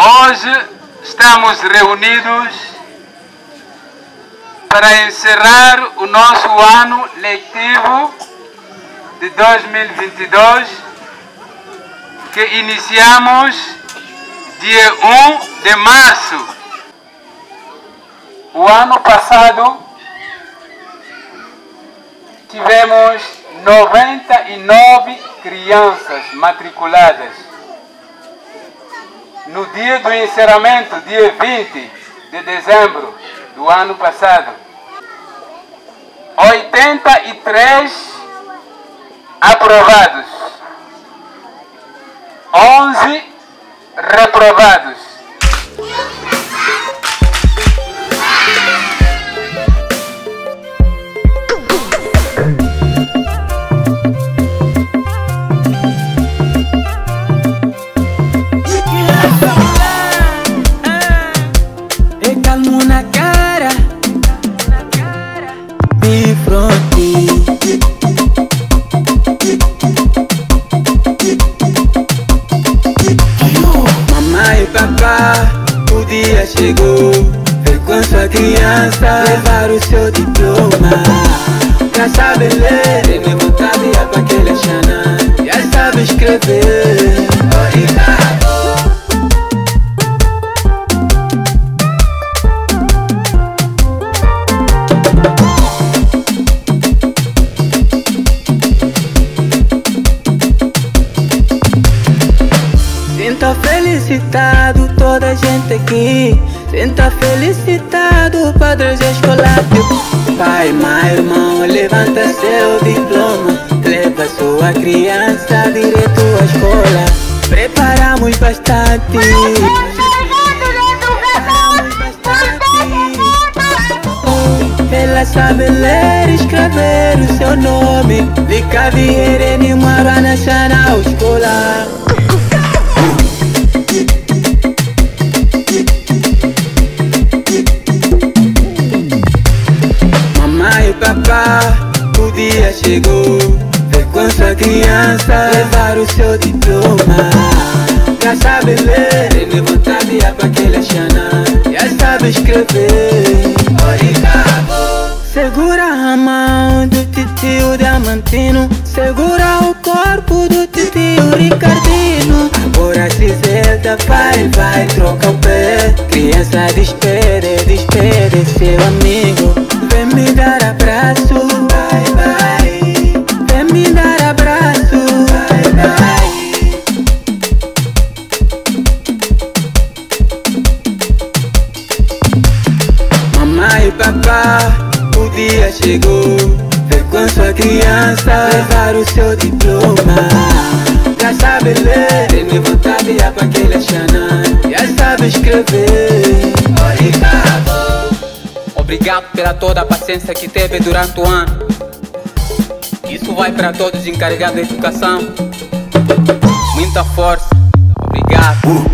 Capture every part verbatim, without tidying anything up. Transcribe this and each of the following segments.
Hoje estamos reunidos para encerrar o nosso ano letivo de dois mil e vinte e dois, que iniciamos dia um de março. O ano passado tivemos noventa e nove crianças matriculadas. No dia do encerramento, dia vinte de dezembro do ano passado, oitenta e três aprovados, onze reprovados. Mamãe e papá, o dia chegou. Vem com sua criança levar o seu diploma. Já sabe ler, tem vontade é pra aquele xanã. Já sabe escrever. Sinta felicitado toda a gente aqui. Sinta felicitado padres escolares. Pai, mãe, irmão, levanta seu diploma. Leva sua criança direto à escola. Preparamos bastante. Preparamos bastante. Ela sabe ler e escrever o seu nome. Lica Vieira em Mara Nacional Escola. Mamãe e papá, o dia chegou. Vem com sua criança levar o seu diploma. Já sabe ler, tem vontade é pra aquele xanã. Já sabe escrever. Segura a mão do titio Diamantino. Segura o corpo do titio Ricardino. Agora se Zelda vai, vai trocar o pé. Criança despede, despede seu amigo. Vem me dar abraço, vai, vai. Vem me dar abraço, vai, vai. Mamãe e papá, o dia chegou. Vem com sua criança levar o seu diploma. Já sabe ler, tem vontade é pra aquele xanã. Já sabe escrever. Obrigado pela toda a paciência que teve durante o ano. Isso vai para todos os encarregados da educação. Muita força. Obrigado.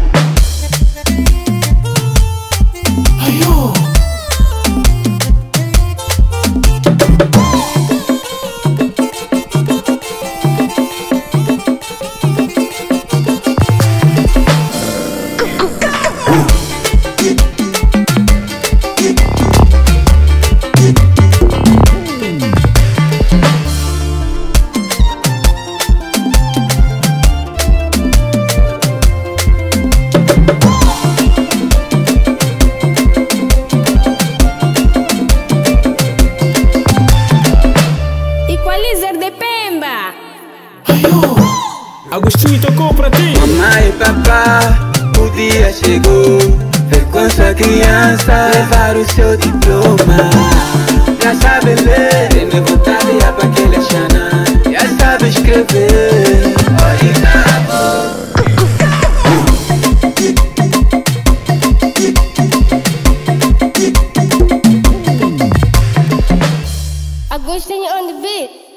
Agostinho tocou pra ti. Mamãe e papá, o dia chegou. Vem com sua criança levar o seu diploma. Já sabe ler, tem vontade é pra aquele xanã. Já sabe escrever. Agostinho on the beat.